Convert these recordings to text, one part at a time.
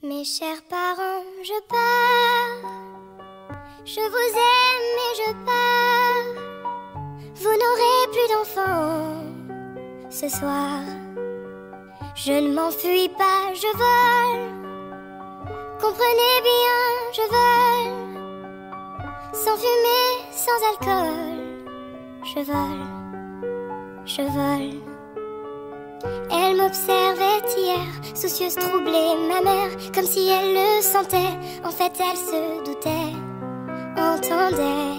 Mes chers parents, je pars. Je vous aime et je pars. Vous n'aurez plus d'enfants ce soir. Je ne m'enfuis pas, je vole. Comprenez bien, je vole. Sans fumée, sans alcool. Je vole, je vole. Elle m'observait hier, soucieuse, troublée, ma mère, comme si elle le sentait. En fait, elle se doutait, entendait.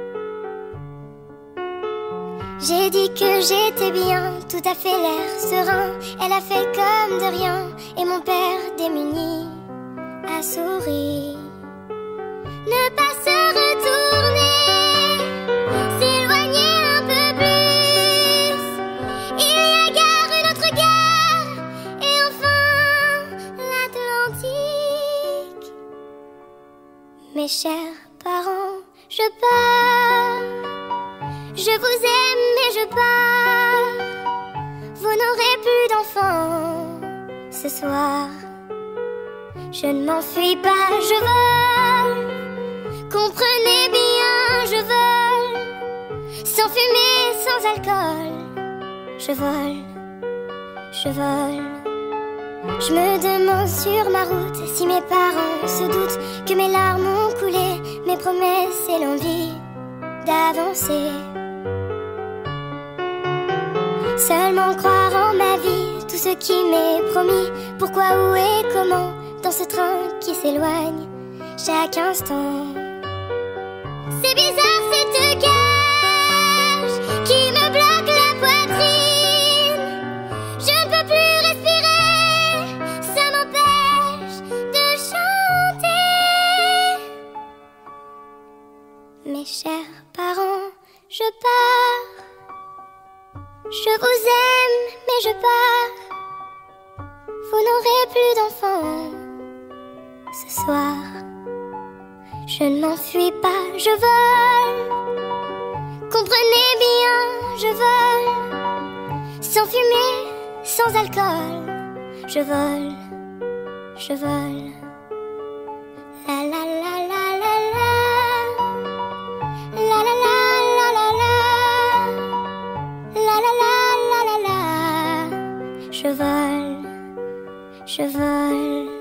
J'ai dit que j'étais bien, tout à fait l'air serein. Elle a fait comme de rien, et mon père démuni a souri. Ne pas se retourner, s'éloigner un peu plus. Il y a gare, une autre gare, et enfin l'Atlantique. Mes chers parents, je pars. Je vous aime et je pars. Vous n'aurez plus d'enfants ce soir. Je ne m'enfuis pas, je vole. Comprenez bien, je vole. Sans fumée, sans alcool. Je vole, je vole. Je me demande sur ma route si mes parents se doutent que mes larmes ont coulé, mes promesses et l'envie d'avancer. Seulement croire en ma vie, tout ce qui m'est promis. Pourquoi, où et comment, dans ce train qui s'éloigne chaque instant. C'est bizarre cette cage qui me bloque la poitrine. Je ne peux plus respirer, ça m'empêche de chanter. Mes chers parents, je pars. Je vous aime, mais je pars. Vous n'aurez plus d'enfants ce soir. Je ne m'enfuis pas, je vole. Comprenez bien, je vole. Sans fumée, sans alcool. Je vole, je vole. La la la la la la. La la la la la la. La la la la la la. Je vole, je vole.